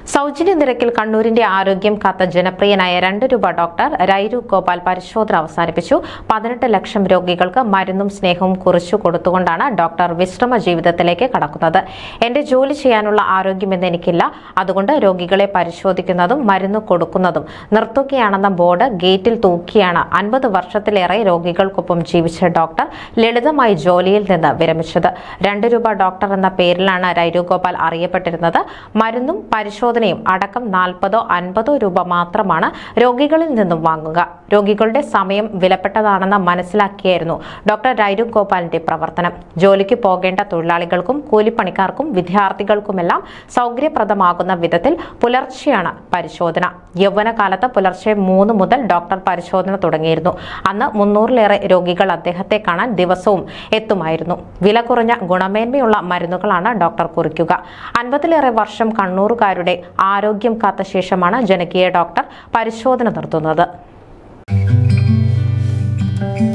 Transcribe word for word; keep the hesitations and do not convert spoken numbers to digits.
സൗജന്യ നിരക്കിൽ കണ്ണൂരിന്റെ ആരോഗ്യം കാത്ത ജനപ്രിയനായ രണ്ട് രൂപ ഡോക്ടർ രൈരു ഗോപാൽ പരിശോധന അവസാനിപ്പിച്ചു. പതിനെട്ട് ലക്ഷം രോഗികൾക്ക് മരുന്നും സ്നേഹവും കുറിച്ചു കൊടുത്തുകൊണ്ടാണ് ഡോക്ടർ വിശ്രമ ജീവിതത്തിലേക്ക് കടക്കുന്നത്. എന്റെ ജോലി ചെയ്യാനുള്ള ആരോഗ്യമെന്ന് എനിക്കില്ല, അതുകൊണ്ട് രോഗികളെ പരിശോധിക്കുന്നതും മരുന്ന് കൊടുക്കുന്നതും നിർത്തുകയാണെന്ന ബോർഡ് ഗേറ്റിൽ തൂക്കിയാണ് അൻപത് വർഷത്തിലേറെ രോഗികൾക്കൊപ്പം ജീവിച്ച ഡോക്ടർ ലളിതമായി ജോലിയിൽ നിന്ന് വിരമിച്ചത്. രണ്ട് രൂപ ഡോക്ടർ എന്ന പേരിലാണ് രൈരു ഗോപാൽ അറിയപ്പെട്ടിരുന്നത്. മരുന്നും പരിശോധന അടക്കം നാൽപ്പതോ അൻപതോ രൂപ മാത്രമാണ് രോഗികളിൽ നിന്നും വാങ്ങുക. രോഗികളുടെ സമയം വിലപ്പെട്ടതാണെന്ന് മനസ്സിലാക്കിയായിരുന്നു ഡോക്ടർ രൈരു ഗോപാലിന്റെ പ്രവർത്തനം. ജോലിക്ക് പോകേണ്ട തൊഴിലാളികൾക്കും കൂലിപ്പണിക്കാർക്കും വിദ്യാർത്ഥികൾക്കുമെല്ലാം സൗകര്യപ്രദമാകുന്ന വിധത്തിൽ പുലർച്ചെയാണ് പരിശോധന. യൗവനകാലത്ത് പുലർച്ചെ മൂന്ന് മുതൽ ഡോക്ടർ പരിശോധന തുടങ്ങിയിരുന്നു. അന്ന് മുന്നൂറിലേറെ രോഗികൾ അദ്ദേഹത്തെ കാണാൻ ദിവസവും എത്തുമായിരുന്നു. വില കുറഞ്ഞ ഗുണമേന്മയുള്ള മരുന്നുകളാണ് ഡോക്ടർ കുറിക്കുക. അൻപതിലേറെ വർഷം കണ്ണൂറുകാരുടെ ആരോഗ്യം കാത്ത ശേഷമാണ് ജനകീയ ഡോക്ടർ പരിശോധന നടത്തുന്നത്.